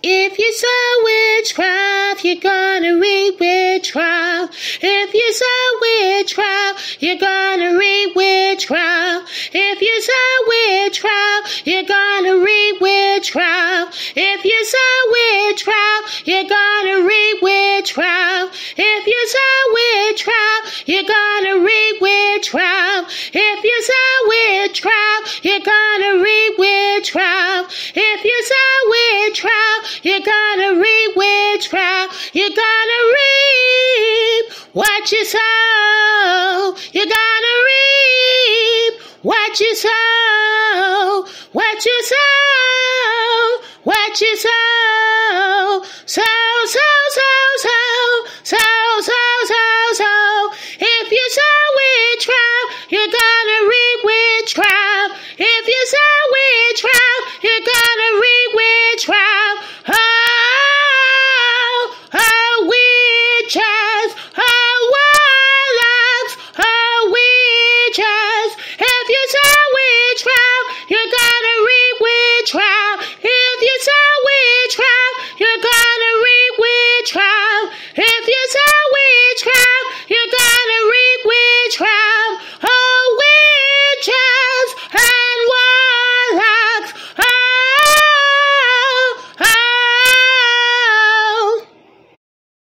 If you sow witchcraft, you're gonna reap witchcraft. If you sow witchcraft, you're gonna reap witchcraft. If you sow witchcraft, you're gonna reap witchcraft. If you sow witchcraft, you're gonna reap witchcraft. If you sow witchcraft, you're gonna reap witchcraft. If you sow witchcraft, you're gonna reap witchcraft. If you sow witchcraft, you're gonna reap witchcraft. You're gonna reap what you sow. You're gonna reap what you sow. What you sow. What you sow.